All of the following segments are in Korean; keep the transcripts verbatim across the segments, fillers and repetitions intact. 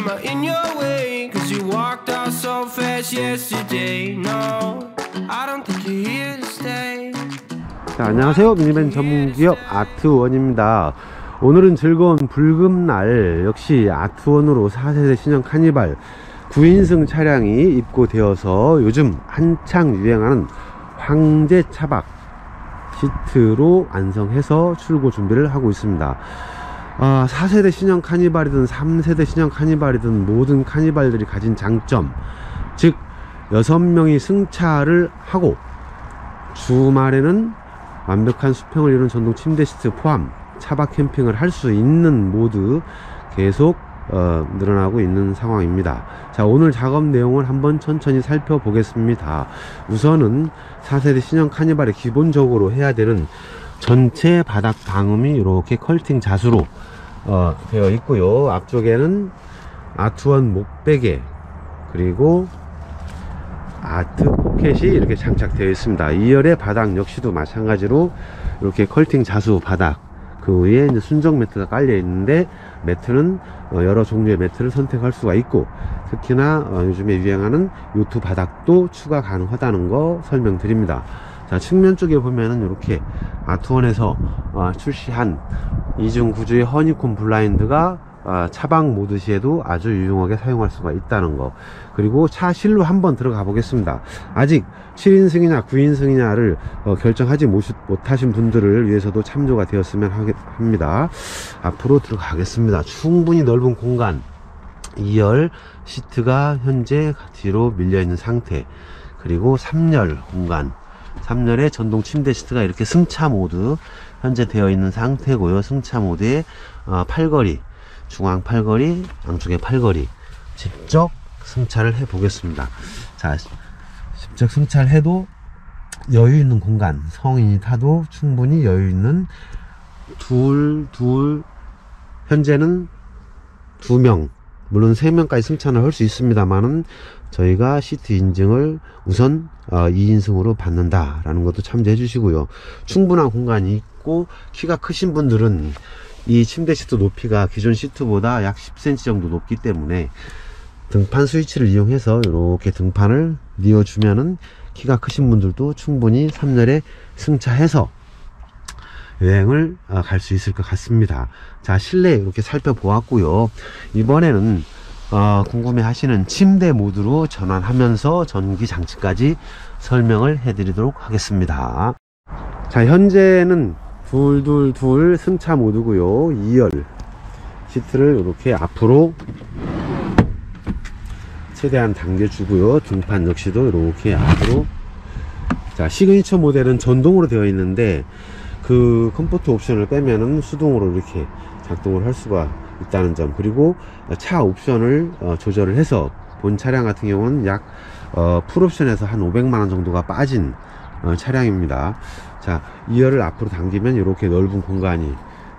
am I in your way? Cause you walked out so fast yesterday. No, I don't think you're here to stay. 자, 안녕하세요. 미니밴 전문기업 아트원입니다. 오늘은 즐거운 불금날 역시 아트원으로 사 세대 신형 카니발 구 인승 차량이 입고되어서 요즘 한창 유행하는 황제 차박 시트로 완성해서 출고 준비를 하고 있습니다. 아, 사 세대 신형 카니발이든 삼 세대 신형 카니발이든 모든 카니발들이 가진 장점, 즉 여섯 명이 승차를 하고 주말에는 완벽한 수평을 이룬 전동 침대 시트 포함 차박 캠핑을 할 수 있는 모드 계속 어, 늘어나고 있는 상황입니다. 자, 오늘 작업 내용을 한번 천천히 살펴보겠습니다. 우선은 사 세대 신형 카니발에 기본적으로 해야 되는 전체 바닥 방음이 이렇게 컬팅 자수로 어, 되어 있고요. 앞쪽에는 아트원 목베개 그리고 아트 포켓이 이렇게 장착되어 있습니다. 이 열의 바닥 역시도 마찬가지로 이렇게 컬팅 자수 바닥, 그 위에 이제 순정 매트가 깔려 있는데 매트는 어, 여러 종류의 매트를 선택할 수가 있고, 특히나 어, 요즘에 유행하는 요트 바닥도 추가 가능하다는 거 설명드립니다. 자, 측면 쪽에 보면은 이렇게 아트원에서 어, 출시한 이중 구조의 허니콤 블라인드가 어, 차박 모드 시에도 아주 유용하게 사용할 수가 있다는 거, 그리고 차 실로 한번 들어가 보겠습니다. 아직 칠 인승이냐 구 인승이냐를 어, 결정하지 못, 못하신 분들을 위해서도 참조가 되었으면 하, 합니다. 앞으로 들어가겠습니다. 충분히 넓은 공간, 이 열 시트가 현재 뒤로 밀려 있는 상태, 그리고 삼 열 공간, 삼 열에 전동 침대 시트가 이렇게 승차 모드 현재 되어 있는 상태고요. 승차 모드에 어, 팔걸이, 중앙 팔걸이, 양쪽에 팔걸이 직접 승차를 해 보겠습니다. 자, 직접 승차를 해도 여유 있는 공간, 성인이 타도 충분히 여유 있는 둘, 둘, 현재는 두 명, 물론 세 명까지 승차를 할 수 있습니다만은 저희가 시트 인증을 우선 어, 이 인승으로 받는다 라는 것도 참조해 주시고요. 충분한 공간이 있고 키가 크신 분들은 이 침대 시트 높이가 기존 시트보다 약 십 센티미터 정도 높기 때문에 등판 스위치를 이용해서 이렇게 등판을 뉘어주면은 키가 크신 분들도 충분히 삼 열에 승차해서 여행을 갈 수 있을 것 같습니다. 자, 실내 이렇게 살펴보았고요. 이번에는 어, 궁금해 하시는 침대 모드로 전환하면서 전기 장치까지 설명을 해 드리도록 하겠습니다. 자, 현재는 둘둘둘 승차 모드고요. 이 열 시트를 이렇게 앞으로 최대한 당겨주고요. 등판 역시도 이렇게 앞으로. 자, 시그니처 모델은 전동으로 되어 있는데 그 컴포트 옵션을 빼면은 수동으로 이렇게 작동을 할 수가 있다는 점, 그리고 차 옵션을 어, 조절을 해서 본 차량 같은 경우는 약 어, 풀옵션에서 한 오백만 원 정도가 빠진 어, 차량입니다. 자, 이 열을 앞으로 당기면 이렇게 넓은 공간이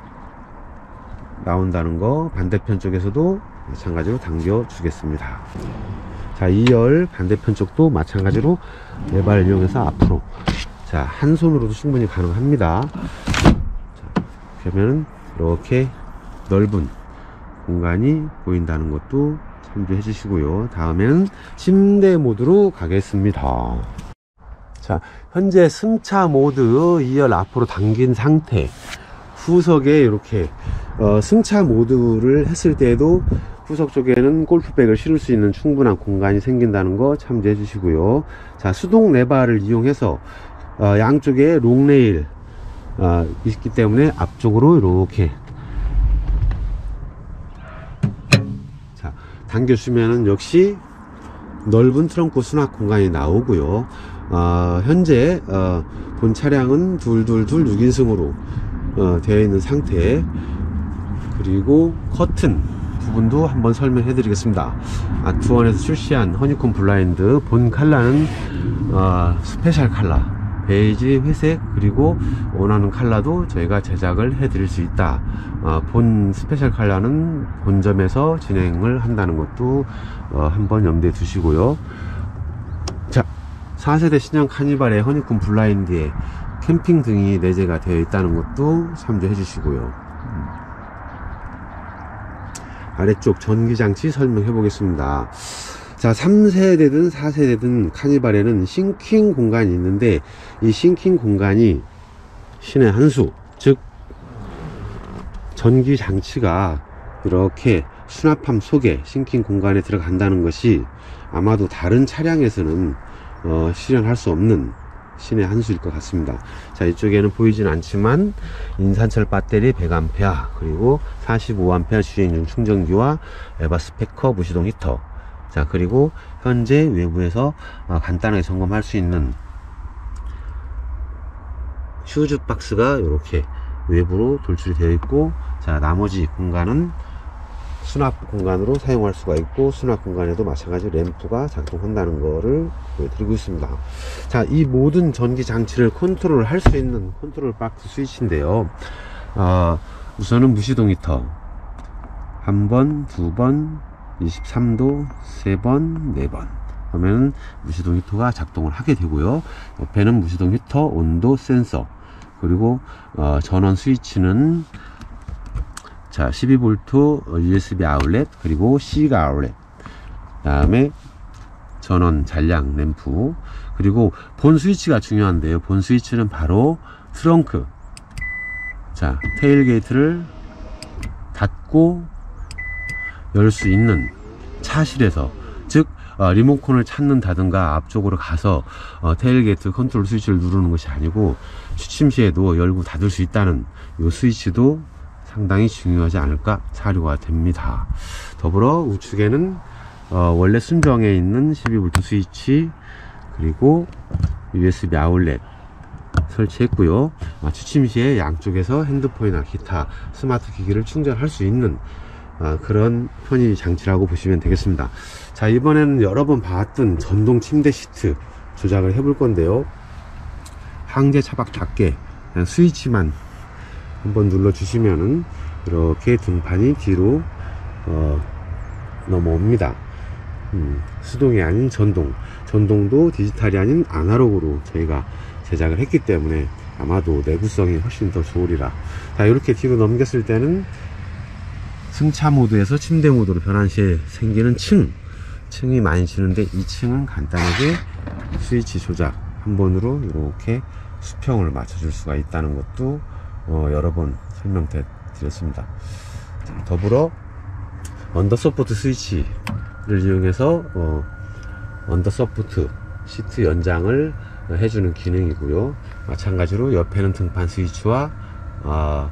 나온다는 거, 반대편 쪽에서도 마찬가지로 당겨 주겠습니다. 자, 이 열 반대편 쪽도 마찬가지로 레바를 이용해서 앞으로, 자, 한 손으로도 충분히 가능합니다. 자, 그러면 이렇게 넓은 공간이 보인다는 것도 참조해 주시고요. 다음에는 침대 모드로 가겠습니다. 자, 현재 승차 모드 이 열 앞으로 당긴 상태, 후석에 이렇게 어, 승차 모드를 했을 때에도 후석 쪽에는 골프백을 실을 수 있는 충분한 공간이 생긴다는 거 참조해 주시고요. 자, 수동 레바를 이용해서 어, 양쪽에 롱레일 어, 있기 때문에 앞쪽으로 이렇게 자, 당겨주면은 역시 넓은 트렁크 수납 공간이 나오고요. 어, 현재 어, 본 차량은 둘둘둘 육 인승으로 어, 되어 있는 상태, 그리고 커튼 부분도 한번 설명해 드리겠습니다. 아트원에서 출시한 허니콤 블라인드 본 컬러는 어, 스페셜 컬러 베이지, 회색, 그리고 원하는 컬러도 저희가 제작을 해 드릴 수 있다. 어, 본 스페셜 컬러는 본점에서 진행을 한다는 것도 어, 한번 염두에 두시고요. 자, 사 세대 신형 카니발의 허니콤 블라인드에 캠핑 등이 내재가 되어 있다는 것도 참조해 주시고요. 아래쪽 전기장치 설명해 보겠습니다. 자, 삼 세대든 사 세대든 카니발에는 싱킹 공간이 있는데, 이 싱킹 공간이 신의 한 수, 즉 전기장치가 이렇게 수납함 속에 싱킹 공간에 들어간다는 것이 아마도 다른 차량에서는 어, 실현할 수 없는 신의 한 수일 것 같습니다. 자, 이쪽에는 보이진 않지만 인산철 배터리 백 암페어, 그리고 사십오 암페어 주행용 충전기와 에바 스피커 무시동 히터, 자, 그리고 현재 외부에서 어, 간단하게 점검할 수 있는 슈즈 박스가 이렇게 외부로 돌출이 되어 있고, 자, 나머지 공간은 수납 공간으로 사용할 수가 있고, 수납 공간에도 마찬가지로 램프가 작동한다는 것을 보여드리고 있습니다. 자, 이 모든 전기 장치를 컨트롤 할 수 있는 컨트롤 박스 스위치인데요. 어, 우선은 무시동 히터 한 번, 두 번, 이십삼 도, 세 번, 네 번 하면 무시동 히터가 작동을 하게 되고요. 옆에는 무시동 히터 온도 센서, 그리고 어, 전원 스위치는 자, 십이 볼트 유에스비 아울렛, 그리고 C가 아울렛, 그 다음에 전원 잔량 램프, 그리고 본 스위치가 중요한데요. 본 스위치는 바로 트렁크, 자, 테일게이트를 닫고 열 수 있는 차실에서, 즉 어, 리모컨을 찾는다든가 앞쪽으로 가서 어, 테일게이트 컨트롤 스위치를 누르는 것이 아니고 취침 시에도 열고 닫을 수 있다는 이 스위치도 상당히 중요하지 않을까 사료가 됩니다. 더불어 우측에는 어, 원래 순정에 있는 십이 볼트 스위치, 그리고 유에스비 아울렛 설치했고요. 아, 취침 시에 양쪽에서 핸드폰이나 기타 스마트 기기를 충전할 수 있는 아, 그런 편의 장치라고 보시면 되겠습니다. 자, 이번에는 여러 번 봤던 전동 침대 시트 조작을 해볼 건데요. 항제 차박답게 그냥 스위치만 한번 눌러 주시면은 이렇게 등판이 뒤로 어, 넘어옵니다. 음, 수동이 아닌 전동, 전동도 디지털이 아닌 아날로그로 저희가 제작을 했기 때문에 아마도 내구성이 훨씬 더 좋으리라. 자, 이렇게 뒤로 넘겼을 때는 승차 모드에서 침대 모드로 변환 시에 생기는 층, 층이 많이 지는데, 이 층은 간단하게 스위치 조작 한 번으로 이렇게 수평을 맞춰줄 수가 있다는 것도 어, 여러 번 설명드렸습니다. 자, 더불어 언더 서포트 스위치를 이용해서 어, 언더 서포트 시트 연장을 해주는 기능이고요. 마찬가지로 옆에는 등판 스위치와 어,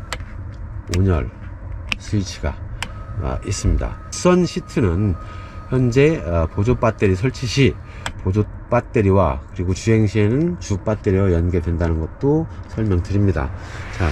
온열 스위치가 어, 있습니다. 선 시트는 현재 어, 보조 배터리 설치 시 보조 배터리와, 그리고 주행 시에는 주 배터리와 연계된다는 것도 설명드립니다. 자,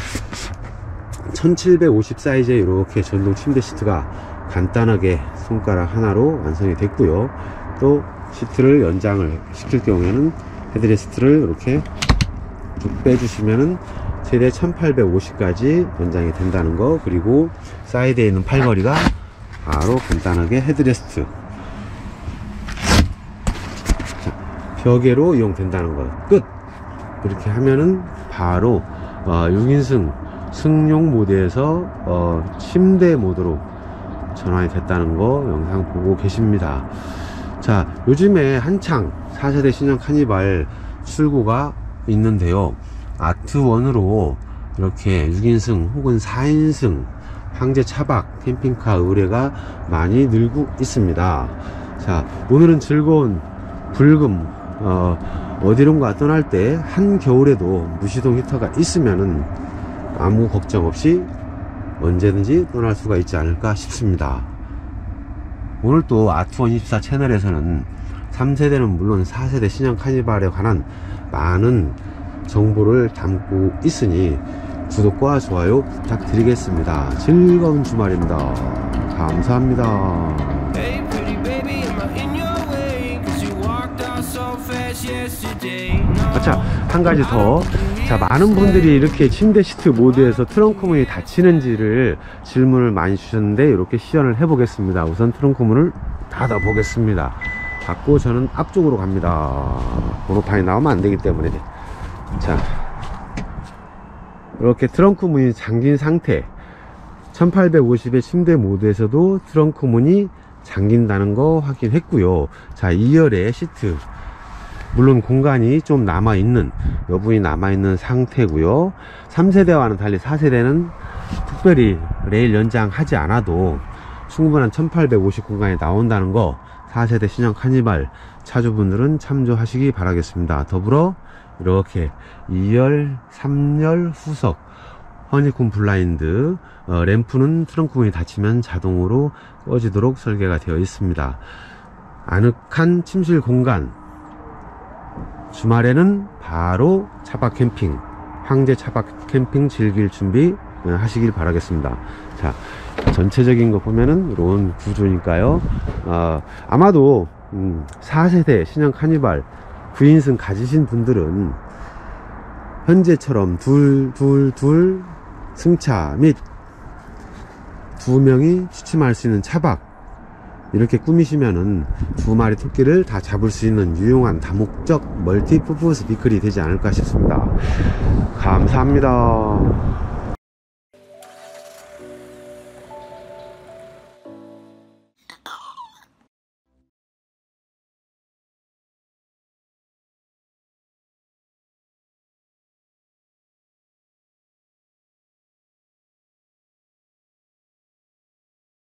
천칠백오십 사이즈의 이렇게 전동 침대 시트가 간단하게 손가락 하나로 완성이 됐고요. 또 시트를 연장을 시킬 경우에는 헤드레스트를 이렇게 쭉 빼주시면은 최대 천팔백오십까지 연장이 된다는 거, 그리고 사이드에 있는 팔걸이가 바로 간단하게 헤드레스트, 자, 벽에로 이용된다는 거 끝. 이렇게 하면은 바로 어, 육 인승 승용 모드에서 어, 침대 모드로 전환이 됐다는 거 영상 보고 계십니다. 자, 요즘에 한창 사 세대 신형 카니발 출고가 있는데요. 아트원으로 이렇게 육 인승 혹은 사 인승 황제 차박 캠핑카 의뢰가 많이 늘고 있습니다. 자, 오늘은 즐거운 불금 어, 어디론가 떠날 때 한겨울에도 무시동 히터가 있으면은 아무 걱정 없이 언제든지 떠날 수가 있지 않을까 싶습니다. 오늘 또 아트원 이십사 채널에서는 삼 세대는 물론 사 세대 신형 카니발에 관한 많은 정보를 담고 있으니 구독과 좋아요 부탁드리겠습니다. 즐거운 주말입니다. 감사합니다. Hey, pretty baby, am I in your way? 'Cause you walked out so fast yesterday. No. 자, 한 가지 더. 자, 많은 분들이 이렇게 침대 시트 모드에서 트렁크 문이 닫히는지를 질문을 많이 주셨는데, 이렇게 시연을 해 보겠습니다. 우선 트렁크 문을 닫아 보겠습니다. 닫고 저는 앞쪽으로 갑니다. 번호판이 나오면 안 되기 때문에. 자, 이렇게 트렁크 문이 잠긴 상태, 천팔백오십의 침대 모드에서도 트렁크 문이 잠긴다는 거 확인했고요. 자, 이 열의 시트, 물론 공간이 좀 남아있는, 여분이 남아있는 상태고요. 삼 세대와는 달리 사 세대는 특별히 레일 연장하지 않아도 충분한 천팔백오십 공간이 나온다는 거, 사 세대 신형 카니발 차주분들은 참조하시기 바라겠습니다. 더불어 이렇게 이 열, 삼 열 후석 허니콤 블라인드, 어, 램프는 트렁크 문이 닫히면 자동으로 꺼지도록 설계가 되어 있습니다. 아늑한 침실 공간, 주말에는 바로 차박 캠핑, 황제 차박 캠핑 즐길 준비 하시길 바라겠습니다. 자, 전체적인 거 보면은 이런 구조니까요. 어, 아마도 음, 사 세대 신형 카니발 구 인승 가지신 분들은 현재처럼 둘, 둘, 둘 승차 및 두 명이 취침할 수 있는 차박, 이렇게 꾸미시면은 두 마리 토끼를 다 잡을 수 있는 유용한 다목적 멀티퍼포스 비클이 되지 않을까 싶습니다. 감사합니다.